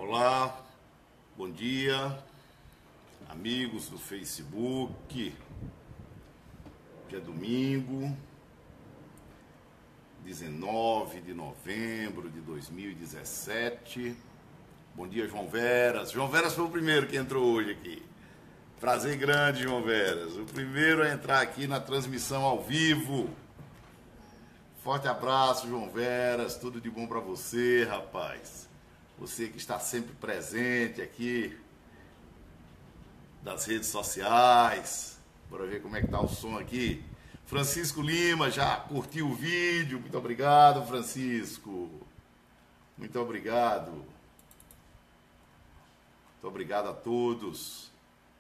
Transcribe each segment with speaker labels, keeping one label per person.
Speaker 1: Olá, bom dia, amigos do Facebook. Hoje é domingo, 19 de novembro de 2017. Bom dia, João Veras. João Veras foi o primeiro que entrou hoje aqui. Prazer grande, João Veras. O primeiro a entrar aqui na transmissão ao vivo. Forte abraço, João Veras. Tudo de bom para você, rapaz. Você que está sempre presente aqui das redes sociais. Bora ver como é que tá o som aqui. Francisco Lima já curtiu o vídeo. Muito obrigado, Francisco. Muito obrigado. Muito obrigado a todos.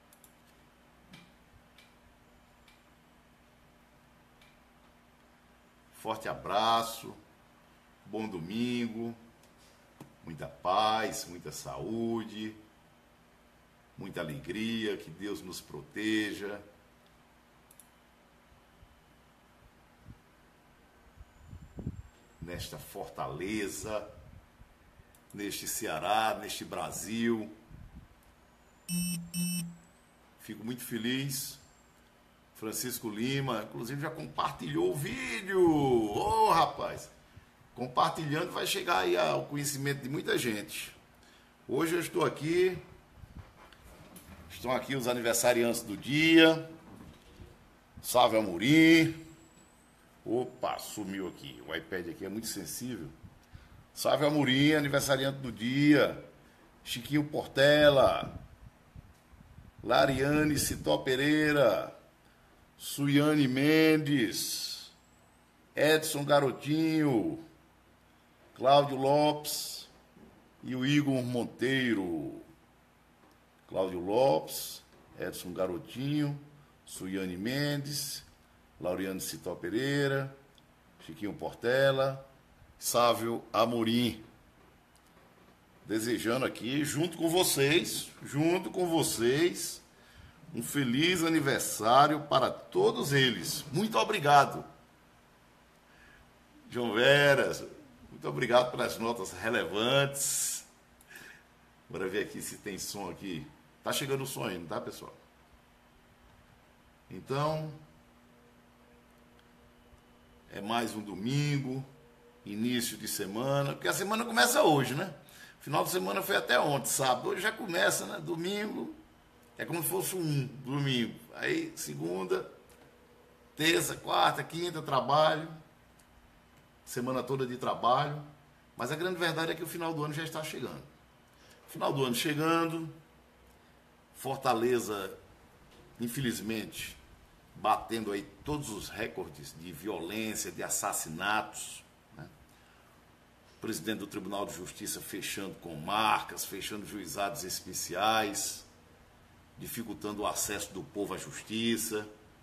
Speaker 1: Forte abraço. Bom domingo. Muita paz, muita saúde, muita alegria, que Deus nos proteja. Nesta fortaleza, neste Ceará, neste Brasil. Fico muito feliz. Francisco Lima, inclusive, já compartilhou o vídeo. Ô, rapaz! Compartilhando vai chegar aí ao conhecimento de muita gente. Hoje eu estou aqui, estão aqui os aniversariantes do dia. Sávio Amorim. Opa, sumiu aqui, o iPad aqui é muito sensível. Sávio Amorim, aniversariante do dia. Chiquinho Portela. Lariane Citó Pereira. Suiane Mendes. Edson Garotinho. Cláudio Lopes e o Igor Monteiro. Cláudio Lopes, Edson Garotinho, Suiane Mendes, Lauriane Citó Pereira, Chiquinho Portela, Sávio Amorim. Desejando aqui, junto com vocês, um feliz aniversário para todos eles. Muito obrigado. João Veras, muito obrigado pelas notas relevantes. Bora ver aqui se tem som aqui. Tá chegando o som ainda, tá, pessoal? Então, é mais um domingo, início de semana, porque a semana começa hoje, né? Final de semana foi até ontem, sábado. Hoje já começa, né? Domingo, é como se fosse um domingo. Aí, segunda, terça, quarta, quinta, trabalho. Semana toda de trabalho, mas a grande verdade é que o final do ano já está chegando. Final do ano chegando, Fortaleza, infelizmente, batendo aí todos os recordes de violência, de assassinatos, né? O presidente do Tribunal de Justiça fechando com marcas, fechando juizados especiais, dificultando o acesso do povo à justiça.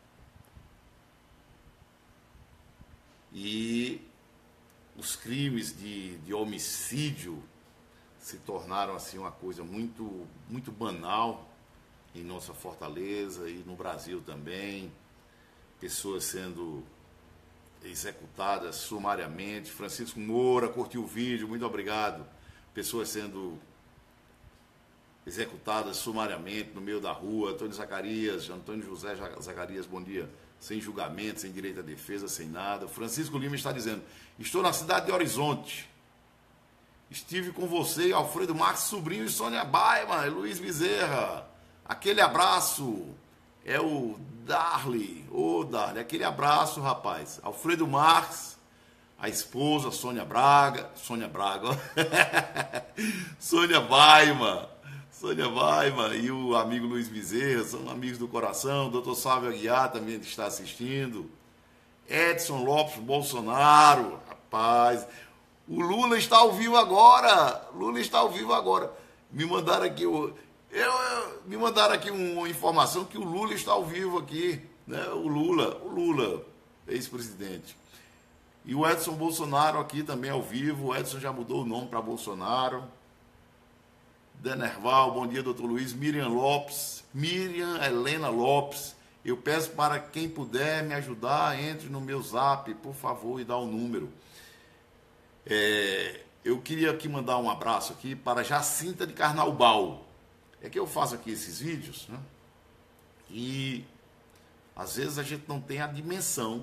Speaker 1: E os crimes de homicídio se tornaram assim uma coisa muito, muito banal em nossa Fortaleza e no Brasil também. Pessoas sendo executadas sumariamente. Francisco Moura curtiu o vídeo, muito obrigado. Pessoas sendo executadas sumariamente no meio da rua. Antônio José Zacarias, bom dia. Sem julgamento, sem direito à defesa, sem nada. Francisco Lima está dizendo: estou na cidade de Horizonte. Estive com você, Alfredo Marques Sobrinho e Sônia Baima, Luiz Bezerra. Aquele abraço. É o Darley. Ô, Darley, aquele abraço, rapaz. Alfredo Marques, a esposa Sônia Braga. Sônia Baima e o amigo Luiz Bezerra, são amigos do coração. Dr. Sávio Aguiar também está assistindo. Edson Lopes Bolsonaro, rapaz. O Lula está ao vivo agora. Me mandaram aqui uma informação que o Lula está ao vivo aqui, né? O Lula, ex-presidente. E o Edson Bolsonaro aqui também ao vivo. O Edson já mudou o nome para Bolsonaro. Denerval, bom dia, doutor Luiz. Miriam Helena Lopes. Eu peço para quem puder me ajudar, entre no meu zap, por favor, e dá o número. eu queria aqui mandar um abraço aqui para Jacinta de Carnaubal. É que eu faço aqui esses vídeos, né? E às vezes a gente não tem a dimensão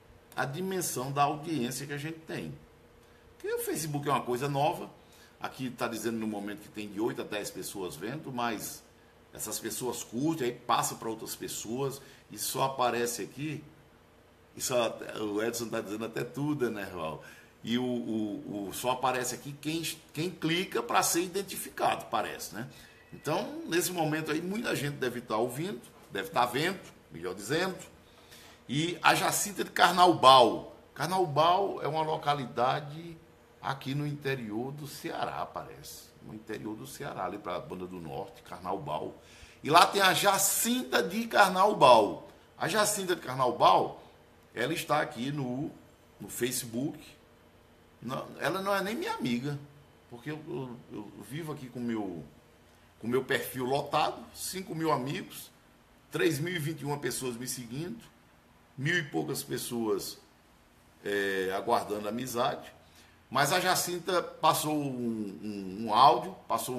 Speaker 1: da audiência que a gente tem. Porque o Facebook é uma coisa nova. Aqui está dizendo no momento que tem de 8 a 10 pessoas vendo, mas essas pessoas curtem, aí passa para outras pessoas e só aparece aqui. Isso, o Edson está dizendo até tudo, né, Raul? E só aparece aqui quem clica para ser identificado, parece, né? Então, nesse momento aí, muita gente deve estar ouvindo, deve estar vendo, melhor dizendo. E a Jacinta de Carnaubal. Carnaubal é uma localidade aqui no interior do Ceará, parece. No interior do Ceará, ali para a Banda do Norte, Carnaubal. E lá tem a Jacinta de Carnaubal. A Jacinta de Carnaubal, ela está aqui no Facebook. Não, ela não é nem minha amiga, porque eu vivo aqui com o meu perfil lotado, 5.000 amigos, 3.021 pessoas me seguindo, 1.000 e poucas pessoas aguardando amizade. Mas a Jacinta passou um áudio, passou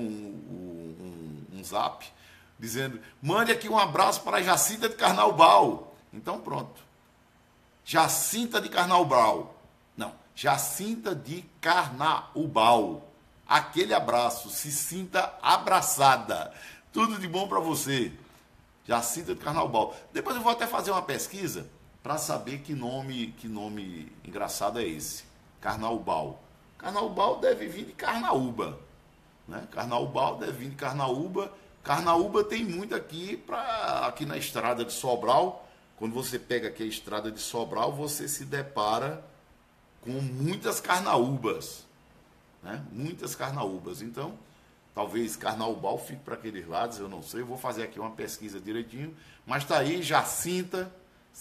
Speaker 1: um zap, dizendo: mande aqui um abraço para a Jacinta de Carnaubal. Então pronto. Jacinta de Carnaubal. Não, Jacinta de Carnaubal. Aquele abraço, se sinta abraçada. Tudo de bom para você. Jacinta de Carnaubal. Depois eu vou até fazer uma pesquisa para saber que nome engraçado é esse. Carnaubal. Carnaubal deve vir de Carnaúba, né? Carnaubal deve vir de Carnaúba. Carnaúba tem muito aqui na estrada de Sobral. Quando você pega aqui a estrada de Sobral, você se depara com muitas carnaúbas, né? Muitas carnaúbas. Então, talvez Carnaubal fique para aqueles lados, eu não sei. Eu vou fazer aqui uma pesquisa direitinho. Mas está aí, Jacinta,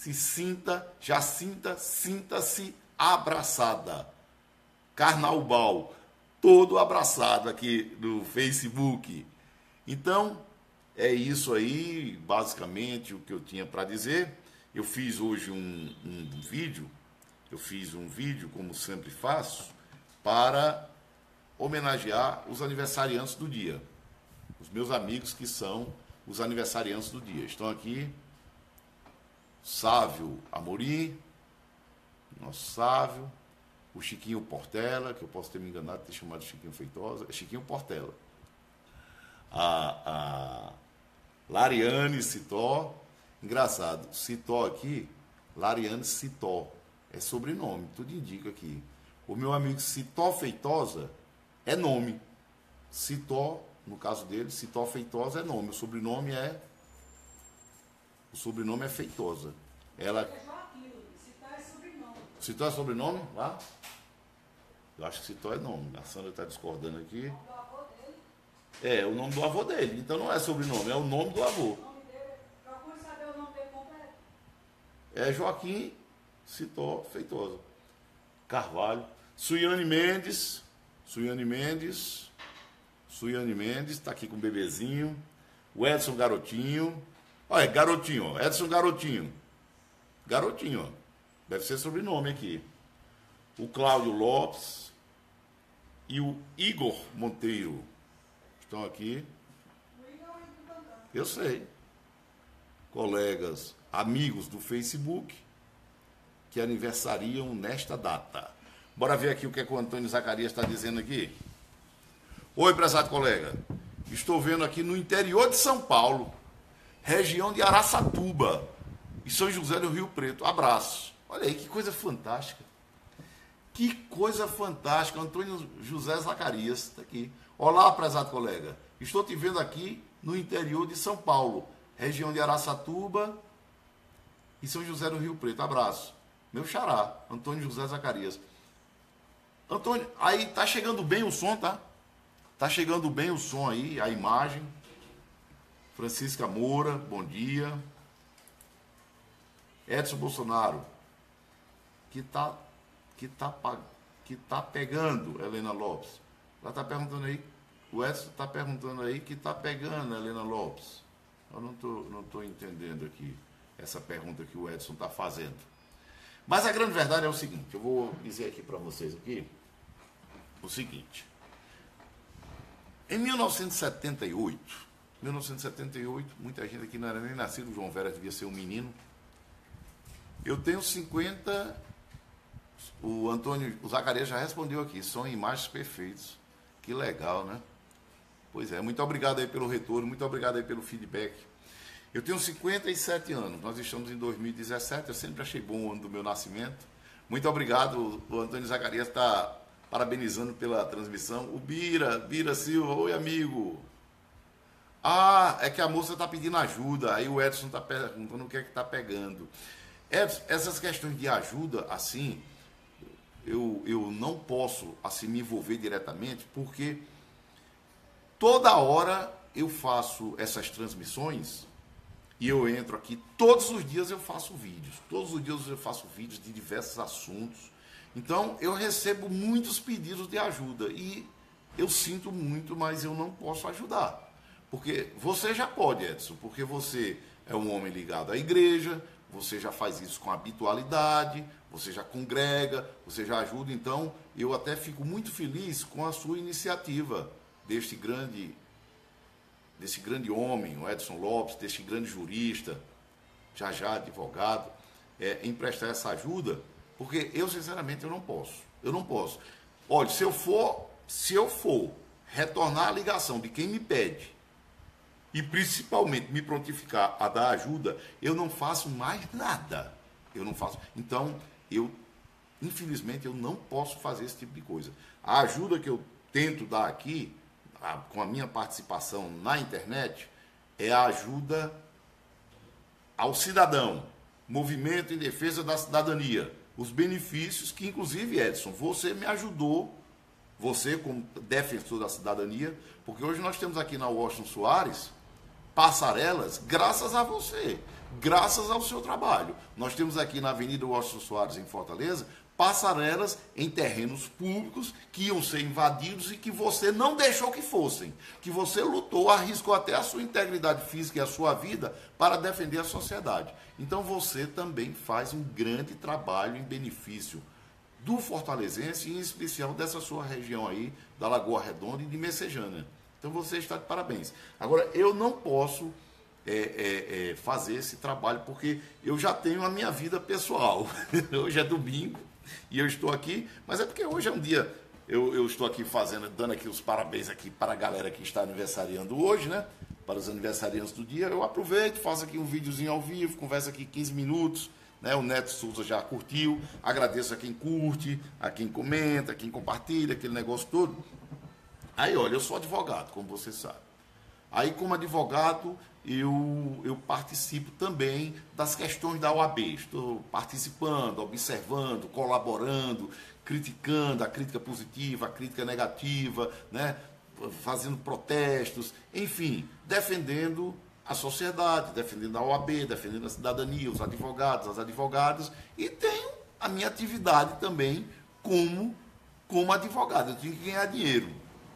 Speaker 1: Jacinta, sinta-se abraçada. Carnaubal, todo abraçado aqui no Facebook. Então, é isso aí, basicamente, o que eu tinha para dizer. Eu fiz hoje um vídeo, como sempre faço, para homenagear os aniversariantes do dia. Os meus amigos que são os aniversariantes do dia. Estão aqui, Sávio Amorim, nosso Sávio, o Chiquinho Portela, que eu posso ter me enganado, ter chamado de Chiquinho Feitosa, é Chiquinho Portela. A Lariane Citó, engraçado, Citó aqui, Lariane Citó, é sobrenome, tudo indica aqui. O meu amigo Citó Feitosa é nome. Citó, no caso dele, Citó Feitosa é nome, o sobrenome é Feitosa. Ela... Citó é sobrenome? Lá? Eu acho que Citó é nome. A Sandra está discordando aqui. É o nome do avô dele. Então não é sobrenome, é o nome do avô.
Speaker 2: Procure saber o nome dele completo.
Speaker 1: É Joaquim Citó Feitosa. Carvalho. Suiane Mendes, está aqui com o bebezinho. O Edson Garotinho. Olha, Garotinho, ó. Edson Garotinho. Garotinho, ó. Deve ser sobrenome aqui. O Cláudio Lopes e o Igor Monteiro estão aqui. Eu sei. Colegas, amigos do Facebook que aniversariam nesta data. Bora ver aqui o que o Antônio Zacarias está dizendo aqui. Oi, prezado colega. Estou vendo aqui no interior de São Paulo, região de Araçatuba e São José do Rio Preto. Abraço. Olha aí, que coisa fantástica. Que coisa fantástica. Antônio José Zacarias está aqui. Olá, prezado colega. Estou te vendo aqui no interior de São Paulo, região de Araçatuba e São José do Rio Preto. Abraço. Meu xará, Antônio José Zacarias. Antônio, aí tá chegando bem o som, tá? Tá chegando bem o som aí, a imagem. Francisca Moura, bom dia. Edson Bolsonaro, que tá pegando, Helena Lopes. Ela tá perguntando aí, o Edson tá perguntando aí que tá pegando, Helena Lopes. Eu não tô entendendo aqui essa pergunta que o Edson tá fazendo. Mas a grande verdade é o seguinte, eu vou dizer aqui para vocês aqui o seguinte. Em 1978, muita gente aqui não era nem nascido, o João Vera devia ser um menino. Eu tenho 50, o Zacarias já respondeu aqui, são imagens perfeitas. Que legal, né? Pois é, muito obrigado aí pelo retorno, muito obrigado aí pelo feedback. Eu tenho 57 anos, nós estamos em 2017, eu sempre achei bom o ano do meu nascimento. Muito obrigado, o Antônio Zacarias está parabenizando pela transmissão. O Bira Silva, oi amigo. Ah, é que a moça está pedindo ajuda, aí o Edson está perguntando o que é que está pegando. Essas questões de ajuda, assim, eu não posso assim, me envolver diretamente, porque toda hora eu faço essas transmissões e eu entro aqui, todos os dias eu faço vídeos, todos os dias eu faço vídeos de diversos assuntos. Então, eu recebo muitos pedidos de ajuda e eu sinto muito, mas eu não posso ajudar. Porque você já pode, Edson, porque você é um homem ligado à igreja, você já faz isso com habitualidade, você já congrega, você já ajuda. Então, eu até fico muito feliz com a sua iniciativa desse grande homem, o Edson Lopes, desse grande jurista, já advogado, em prestar essa ajuda. Porque eu, sinceramente, eu não posso. Eu não posso. Olha, se eu for retornar a ligação de quem me pede e principalmente me prontificar a dar ajuda, eu não faço mais nada. Eu não faço. Então, infelizmente, eu não posso fazer esse tipo de coisa. A ajuda que eu tento dar aqui, com a minha participação na internet, é a ajuda ao cidadão. Movimento em defesa da cidadania. Os benefícios que, inclusive, Edson, você me ajudou, você como defensor da cidadania, porque hoje nós temos aqui na Washington Soares passarelas graças a você, graças ao seu trabalho. Nós temos aqui na Avenida Washington Soares, em Fortaleza, passarelas em terrenos públicos que iam ser invadidos e que você não deixou que fossem, que você lutou, arriscou até a sua integridade física e a sua vida para defender a sociedade. Então você também faz um grande trabalho em benefício do fortalezense, e em especial dessa sua região aí, da Lagoa Redonda e de Messejana. Então você está de parabéns. Agora, eu não posso fazer esse trabalho, porque eu já tenho a minha vida pessoal. Hoje é domingo e eu estou aqui, mas é porque hoje é um dia, eu estou aqui dando aqui os parabéns aqui para a galera que está aniversariando hoje, né? Para os aniversariantes do dia, eu aproveito, faço aqui um videozinho ao vivo, converso aqui 15 minutos, né? O Neto Souza já curtiu, agradeço a quem curte, a quem comenta, a quem compartilha, aquele negócio todo. Aí, olha, eu sou advogado, como você sabe. Aí, como advogado, eu participo também das questões da OAB. Estou participando, observando, colaborando, criticando a crítica positiva, a crítica negativa, né? Fazendo protestos, enfim, defendendo a sociedade, defendendo a OAB, defendendo a cidadania, os advogados, as advogadas, e tenho a minha atividade também como advogado. Eu tenho que ganhar dinheiro.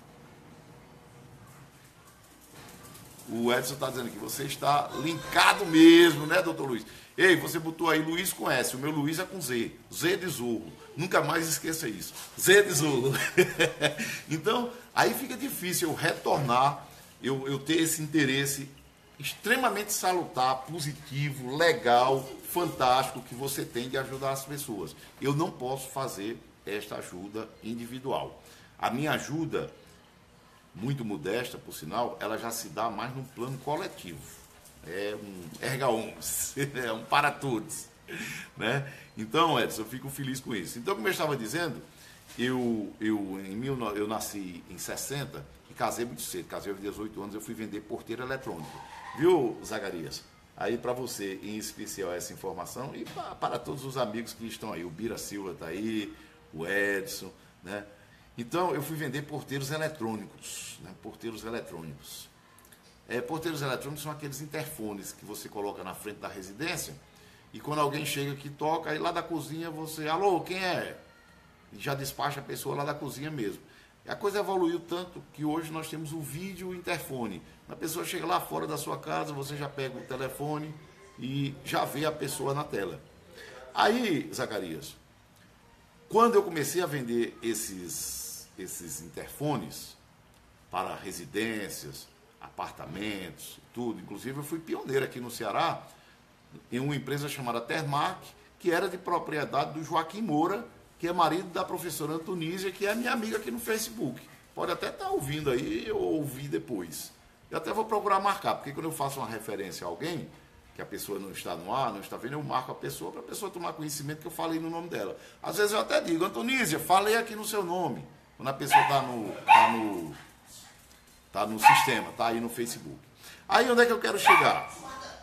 Speaker 1: O Edson está dizendo que você está linkado mesmo, né, doutor Luiz? Ei, você botou aí Luiz com S, o meu Luiz é com Z, Z de Zorro. Nunca mais esqueça isso, Z de Zorro. Então, aí fica difícil eu retornar, eu ter esse interesse extremamente salutar, positivo, legal, fantástico que você tem de ajudar as pessoas. Eu não posso fazer esta ajuda individual. A minha ajuda, muito modesta, por sinal, ela já se dá mais num plano coletivo. É um erga omnes, é um para todos, né? Então, Edson, eu fico feliz com isso. Então, como eu estava dizendo, eu nasci em 60 e casei muito cedo, casei aos 18 anos, eu fui vender porteiro eletrônico. Viu, Zacarias? Aí, para você, em especial, essa informação, e para todos os amigos que estão aí, o Bira Silva está aí, o Edson, né? Então, eu fui vender porteiros eletrônicos, né? Porteiros eletrônicos. Porteiros eletrônicos são aqueles interfones que você coloca na frente da residência e quando alguém chega que toca, aí lá da cozinha você, alô, quem é? E já despacha a pessoa lá da cozinha mesmo. E a coisa evoluiu tanto que hoje nós temos o vídeo interfone. A pessoa chega lá fora da sua casa, você já pega o telefone e já vê a pessoa na tela. Aí, Zacarias, quando eu comecei a vender esses interfones, para residências, apartamentos, tudo. Inclusive eu fui pioneiro aqui no Ceará em uma empresa chamada Termac, que era de propriedade do Joaquim Moura, que é marido da professora Antonísia, que é minha amiga aqui no Facebook. Pode até estar ouvindo aí ou ouvir depois. Eu até vou procurar marcar, porque quando eu faço uma referência a alguém, que a pessoa não está no ar, não está vendo, eu marco a pessoa para a pessoa tomar conhecimento que eu falei no nome dela. Às vezes eu até digo, Antonísia, falei aqui no seu nome. Quando a pessoa está no sistema, está aí no Facebook. Aí onde é que eu quero chegar?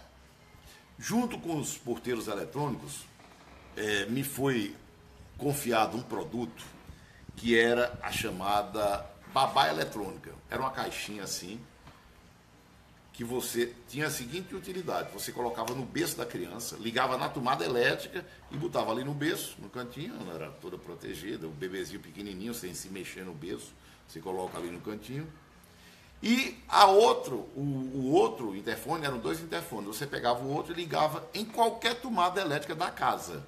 Speaker 1: Junto com os porteiros eletrônicos, me foi confiado um produto que era a chamada babá eletrônica. Era uma caixinha assim, que você tinha a seguinte utilidade: você colocava no berço da criança, ligava na tomada elétrica e botava ali no berço, no cantinho, ela era toda protegida, o bebezinho pequenininho, sem se mexer no berço, você coloca ali no cantinho. E o outro interfone, eram 2 interfones, você pegava o outro e ligava em qualquer tomada elétrica da casa.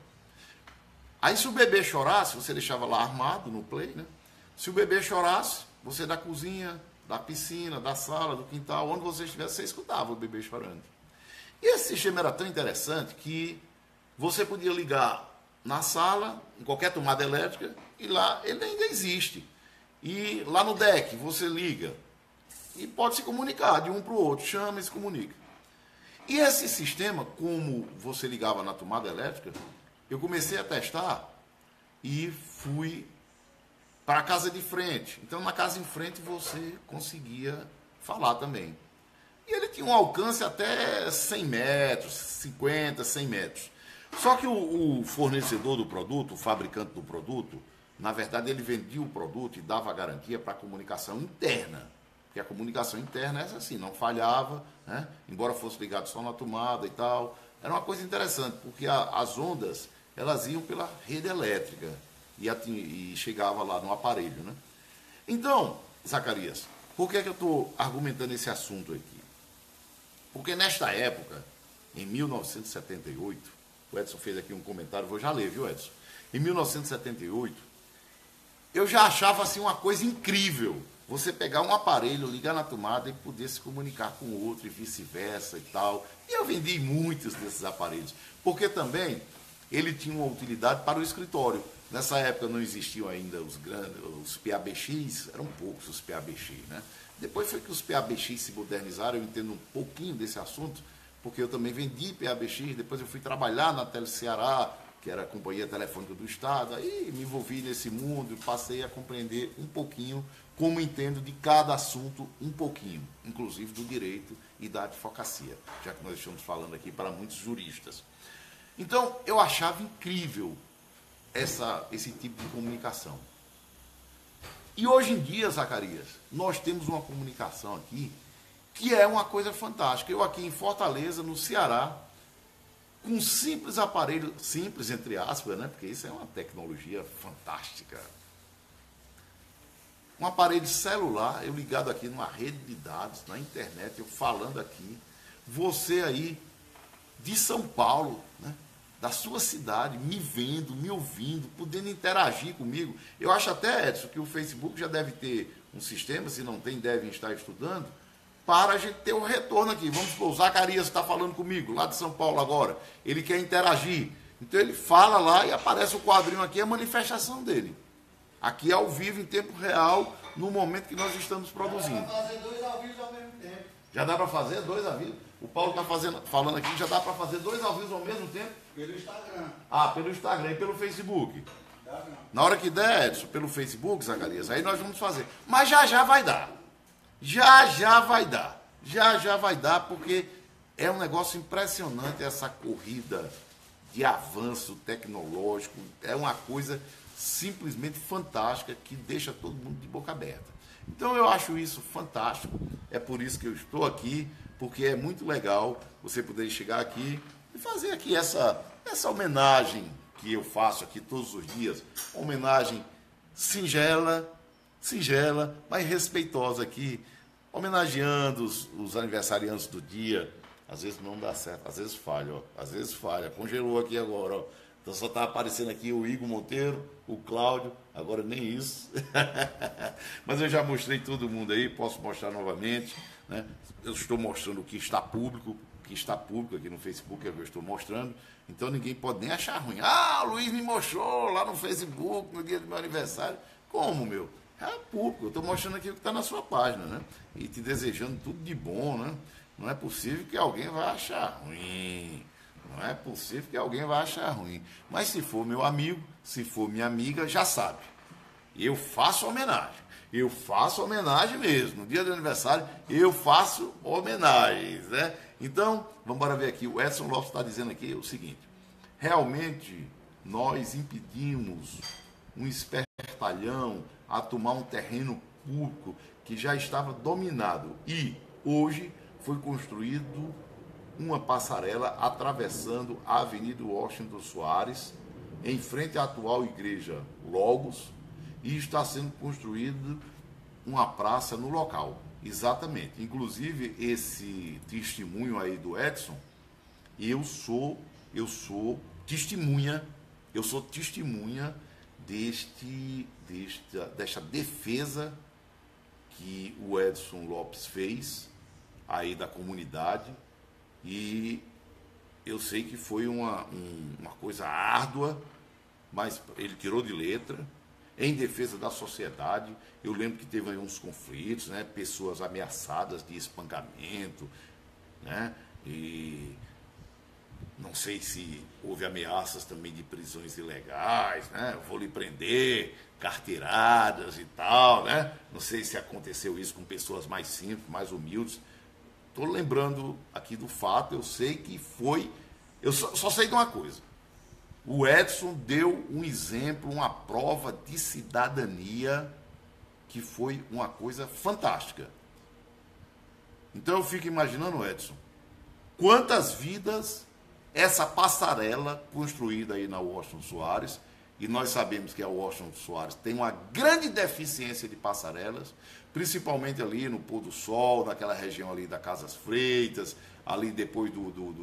Speaker 1: Aí se o bebê chorasse, você deixava lá armado no play, né? Se o bebê chorasse, você da cozinha, da piscina, da sala, do quintal, onde você estivesse, você escutava o bebê chorando. E esse sistema era tão interessante que você podia ligar na sala, em qualquer tomada elétrica, e lá ele ainda existe. E lá no deck você liga e pode se comunicar de um para o outro, chama e se comunica. E esse sistema, como você ligava na tomada elétrica, eu comecei a testar e fui para a casa de frente. Então, na casa em frente, você conseguia falar também. E ele tinha um alcance até 100 metros, 50, 100 metros. Só que o fornecedor do produto, o fabricante do produto, na verdade, ele vendia o produto e dava garantia para a comunicação interna. Porque a comunicação interna é essa assim, não falhava, né? Embora fosse ligado só na tomada e tal. Era uma coisa interessante, porque as ondas, elas iam pela rede elétrica e chegava lá no aparelho, né? Então, Zacarias, por que é que eu estou argumentando esse assunto aqui? Porque nesta época, em 1978, o Edson fez aqui um comentário, vou já ler, viu, Edson? Em 1978, eu já achava assim uma coisa incrível, você pegar um aparelho, ligar na tomada e poder se comunicar com o outro e vice-versa e tal. E eu vendi muitos desses aparelhos, porque também ele tinha uma utilidade para o escritório. Nessa época não existiam ainda os PABX, eram poucos os PABX, né? Depois foi que os PABX se modernizaram, eu entendo um pouquinho desse assunto, porque eu também vendi PABX, depois eu fui trabalhar na Teleceará, que era a Companhia Telefônica do Estado, aí me envolvi nesse mundo e passei a compreender um pouquinho como entendo de cada assunto um pouquinho, inclusive do direito e da advocacia, já que nós estamos falando aqui para muitos juristas. Então, eu achava incrível esse tipo de comunicação. E hoje em dia, Zacarias, nós temos uma comunicação aqui que é uma coisa fantástica. Eu aqui em Fortaleza, no Ceará, com um simples aparelho, simples entre aspas, né? Porque isso é uma tecnologia fantástica. Um aparelho celular, eu ligado aqui numa rede de dados, na internet, eu falando aqui, você aí de São Paulo, né? Da sua cidade, me vendo, me ouvindo, podendo interagir comigo. Eu acho até, Edson, que o Facebook já deve ter um sistema, se não tem, devem estar estudando, para a gente ter o retorno aqui. Vamos supor, o Zacarias está falando comigo, lá de São Paulo agora, ele quer interagir. Então ele fala lá e aparece o quadrinho aqui, a manifestação dele. Aqui ao vivo, em tempo real, no momento que nós estamos produzindo.
Speaker 3: Já dá para fazer 2 ao vivo ao mesmo tempo.
Speaker 1: Já dá para fazer 2 ao vivo? O Paulo está falando aqui, já dá para fazer 2 ao vivo ao mesmo tempo?
Speaker 3: Pelo Instagram.
Speaker 1: Ah, pelo Instagram e pelo Facebook.
Speaker 3: Dá não.
Speaker 1: Na hora que der, Edson, pelo Facebook, Zacarias, aí nós vamos fazer. Mas já vai dar. Já vai dar. Já vai dar, porque é um negócio impressionante essa corrida de avanço tecnológico. É uma coisa simplesmente fantástica que deixa todo mundo de boca aberta. Então eu acho isso fantástico. É por isso que eu estou aqui, porque é muito legal você poder chegar aqui e fazer aqui essa homenagem que eu faço aqui todos os dias. Uma homenagem singela, mas respeitosa aqui, homenageando os aniversariantes do dia. Às vezes não dá certo, às vezes falha, ó. Às vezes falha. Congelou aqui agora, ó. Então só está aparecendo aqui o Igor Monteiro, o Cláudio, agora nem isso. Mas eu já mostrei todo mundo aí, posso mostrar novamente, né? Eu estou mostrando o que está público aqui no Facebook, é o que eu estou mostrando. Então ninguém pode nem achar ruim. Ah, o Luiz me mostrou lá no Facebook no dia do meu aniversário. Como, meu? É público, eu estou mostrando aqui o que está na sua página, né? E te desejando tudo de bom, né? Não é possível que alguém vai achar ruim. Não é possível que alguém vai achar ruim. Mas se for meu amigo, se for minha amiga, já sabe. Eu faço homenagem. Eu faço homenagem mesmo. No dia do aniversário, eu faço homenagens, né? Então, vamos embora ver aqui. O Edson Lopes está dizendo aqui o seguinte. Realmente, nós impedimos um espertalhão a tomar um terreno público que já estava dominado. E, hoje, foi construído uma passarela atravessando a Avenida Washington Soares, em frente à atual igreja Logos, e está sendo construída uma praça no local. Exatamente. Inclusive, esse testemunho aí do Edson, eu sou testemunha desta defesa que o Edson Lopes fez aí da comunidade. E eu sei que foi uma coisa árdua, mas ele tirou de letra, em defesa da sociedade. Eu lembro que teve aí uns conflitos, né? Pessoas ameaçadas de espancamento, né? E não sei se houve ameaças também de prisões ilegais, né? Eu vou lhe prender, carteiradas e tal, né? Não sei se aconteceu isso com pessoas mais simples, mais humildes. Estou lembrando aqui do fato, eu sei que foi... Eu só sei de uma coisa. O Edson deu um exemplo, uma prova de cidadania que foi uma coisa fantástica. Então eu fico imaginando, Edson, quantas vidas essa passarela construída aí na Washington Soares, e nós sabemos que a Washington Soares tem uma grande deficiência de passarelas, principalmente ali no pôr do sol, naquela região ali da Casas Freitas, ali depois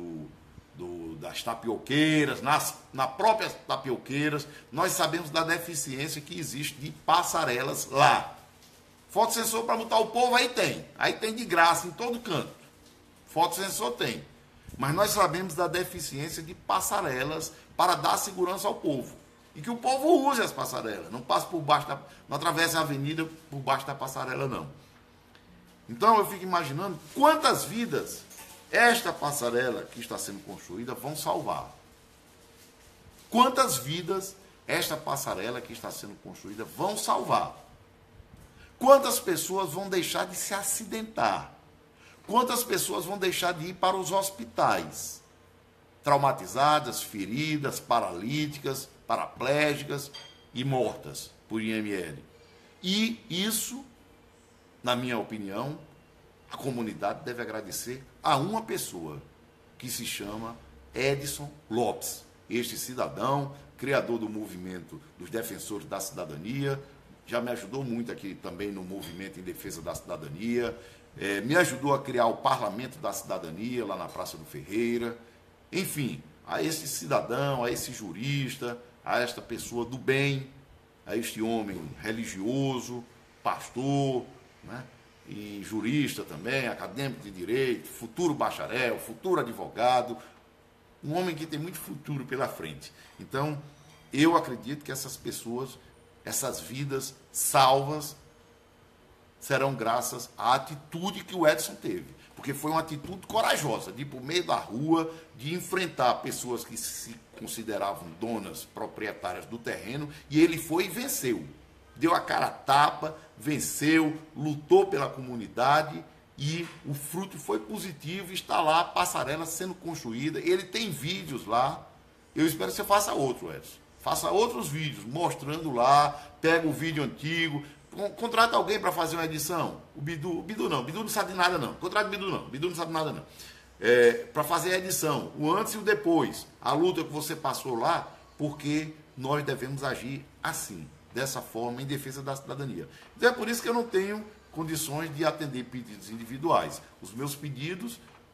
Speaker 1: das tapioqueiras, na própria tapioqueiras, nós sabemos da deficiência que existe de passarelas lá. Fotossensor para botar o povo aí tem de graça em todo canto. Fotossensor tem. Mas nós sabemos da deficiência de passarelas para dar segurança ao povo. E que o povo use as passarelas, não passe por baixo, não atravesse a avenida por baixo da passarela, não. Então eu fico imaginando quantas vidas esta passarela que está sendo construída vão salvar. Quantas vidas esta passarela que está sendo construída vão salvar. Quantas pessoas vão deixar de se acidentar. Quantas pessoas vão deixar de ir para os hospitais, traumatizadas, feridas, paralíticas, paraplégicas e mortas por IML. E isso, na minha opinião, a comunidade deve agradecer a uma pessoa, que se chama Edson Lopes. Este cidadão, criador do movimento dos defensores da cidadania, já me ajudou muito aqui também no movimento em defesa da cidadania, me ajudou a criar o Parlamento da Cidadania, lá na Praça do Ferreira. Enfim, a esse cidadão, a esse jurista, a esta pessoa do bem, a este homem religioso, pastor, né? E jurista também, acadêmico de direito, futuro bacharel, futuro advogado, um homem que tem muito futuro pela frente. Então, eu acredito que essas pessoas, essas vidas salvas, serão graças à atitude que o Edson teve. Porque foi uma atitude corajosa, de ir para o meio da rua, de enfrentar pessoas que se consideravam donas, proprietárias do terreno, e ele foi e venceu. Deu a cara a tapa, venceu, lutou pela comunidade, e o fruto foi positivo, está lá a passarela sendo construída, ele tem vídeos lá. Eu espero que você faça outro, Edson. Faça outros vídeos, mostrando lá, pega o vídeo antigo, contrata alguém para fazer uma edição. O Bidu não sabe de nada não. Contrata o Bidu não sabe nada não. Para fazer a edição, o antes e o depois, a luta que você passou lá, porque nós devemos agir assim, dessa forma, em defesa da cidadania. Então é por isso que eu não tenho condições de atender pedidos individuais. Os meus pedidos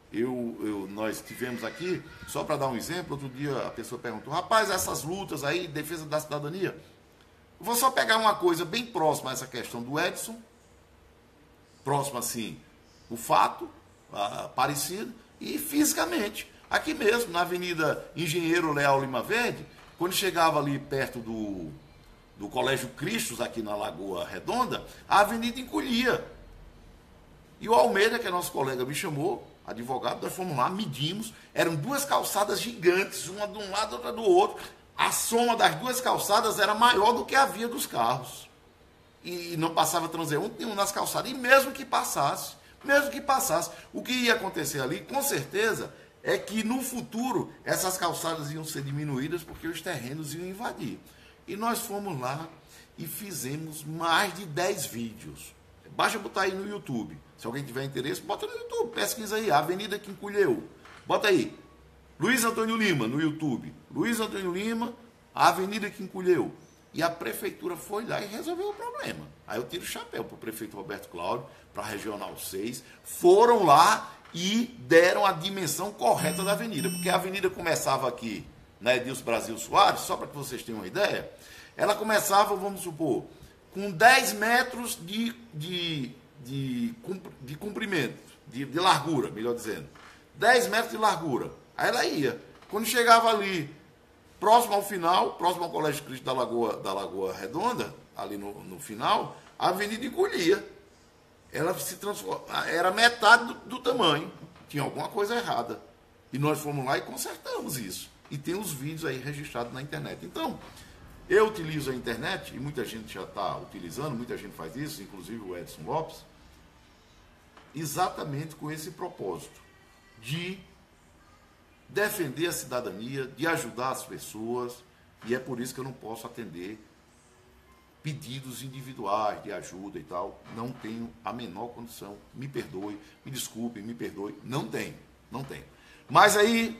Speaker 1: Nós tivemos aqui, só para dar um exemplo, outro dia a pessoa perguntou, rapaz, essas lutas aí, defesa da cidadania, eu vou só pegar uma coisa bem próxima a essa questão do Edson, próximo assim, o fato, parecido, e fisicamente, aqui mesmo, na Avenida Engenheiro Leal Lima Verde, quando chegava ali perto do Colégio Cristos, aqui na Lagoa Redonda, a avenida encolhia. E o Almeida, que é nosso colega, me chamou, advogado, nós fomos lá, medimos, eram duas calçadas gigantes, uma de um lado, outra do outro. A soma das duas calçadas era maior do que a via dos carros. E não passava transeunte nenhum nas calçadas. E mesmo que passasse, o que ia acontecer ali, com certeza, é que no futuro essas calçadas iam ser diminuídas porque os terrenos iam invadir. E nós fomos lá e fizemos mais de 10 vídeos. Basta botar aí no YouTube. Se alguém tiver interesse, bota no YouTube, pesquisa aí, a Avenida que encolheu. Bota aí, Luiz Antônio Lima, no YouTube. Luiz Antônio Lima, a Avenida que encolheu. E a prefeitura foi lá e resolveu o problema. Aí eu tiro o chapéu para o prefeito Roberto Cláudio, para a Regional 6. Foram lá e deram a dimensão correta da avenida. Porque a avenida começava aqui, na Edilson Brasil Soares, só para que vocês tenham uma ideia, ela começava, vamos supor, com 10 metros de comprimento, de largura, melhor dizendo. 10 metros de largura. Aí ela ia. Quando chegava ali, próximo ao final, próximo ao Colégio Cristo da Lagoa Redonda, ali no final, a avenida encolhia. Ela se transformou, era metade do tamanho. Tinha alguma coisa errada. E nós fomos lá e consertamos isso. E tem os vídeos aí registrados na internet. Então, eu utilizo a internet, e muita gente já está utilizando, muita gente faz isso, inclusive o Edson Lopes, exatamente com esse propósito de defender a cidadania, de ajudar as pessoas, e é por isso que eu não posso atender pedidos individuais de ajuda e tal. Não tenho a menor condição. Me perdoe, me desculpe, me perdoe. Não tenho. Mas aí,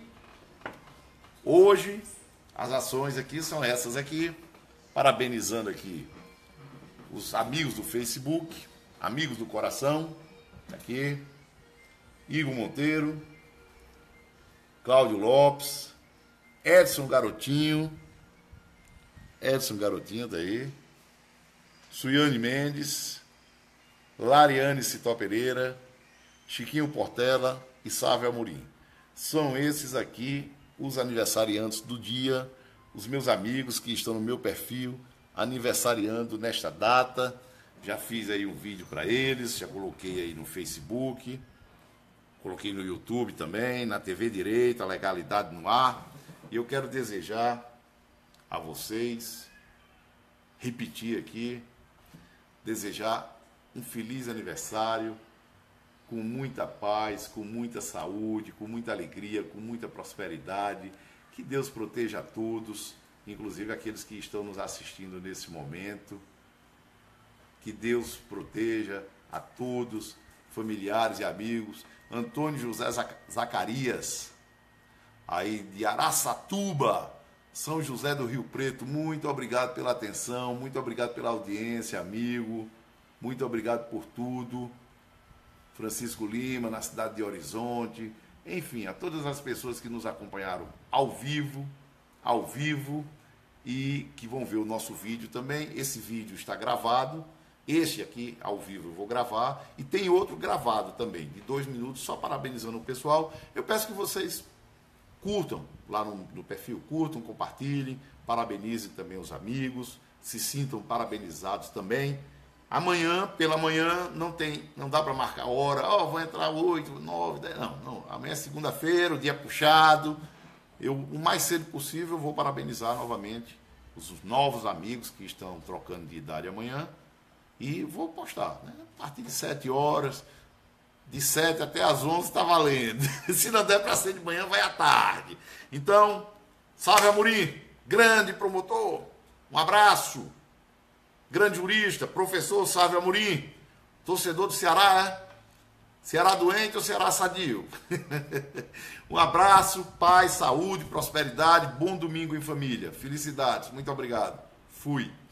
Speaker 1: hoje, as ações aqui são essas aqui, parabenizando aqui os amigos do Facebook, amigos do coração, aqui, Igor Monteiro, Cláudio Lopes, Edson Garotinho tá aí, Suiane Mendes, Lariane Citó Pereira, Chiquinho Portela e Sávio Amorim. São esses aqui os aniversariantes do dia, os meus amigos que estão no meu perfil, aniversariando nesta data. Já fiz aí um vídeo para eles, já coloquei aí no Facebook, coloquei no YouTube também, na TV Direita, Legalidade no Ar. E eu quero desejar a vocês, repetir aqui, desejar um feliz aniversário, com muita paz, com muita saúde, com muita alegria, com muita prosperidade. Que Deus proteja a todos, inclusive aqueles que estão nos assistindo nesse momento. Que Deus proteja a todos, familiares e amigos. Antônio José Zacarias, aí de Araçatuba, São José do Rio Preto, muito obrigado pela atenção, muito obrigado pela audiência, amigo, muito obrigado por tudo. Francisco Lima, na cidade de Horizonte, enfim, a todas as pessoas que nos acompanharam ao vivo e que vão ver o nosso vídeo também. Esse vídeo está gravado, este aqui ao vivo eu vou gravar, e tem outro gravado também, de 2 minutos, só parabenizando o pessoal. Eu peço que vocês curtam lá no perfil, curtam, compartilhem, parabenizem também os amigos, se sintam parabenizados também. Amanhã, pela manhã, não dá para marcar hora, vou entrar 8, 9, 10, não. Amanhã é segunda-feira, o dia é puxado. O mais cedo possível, eu vou parabenizar novamente os novos amigos que estão trocando de idade amanhã. E vou postar, né? A partir de 7 horas, de 7 até as 11 está valendo. Se não der para ser de manhã, vai à tarde. Então, Sávio Amorim, grande promotor, um abraço. Grande jurista, professor Sávio Amorim, torcedor do Ceará, Ceará doente ou Ceará sadio? Um abraço, paz, saúde, prosperidade, bom domingo em família. Felicidades, muito obrigado. Fui.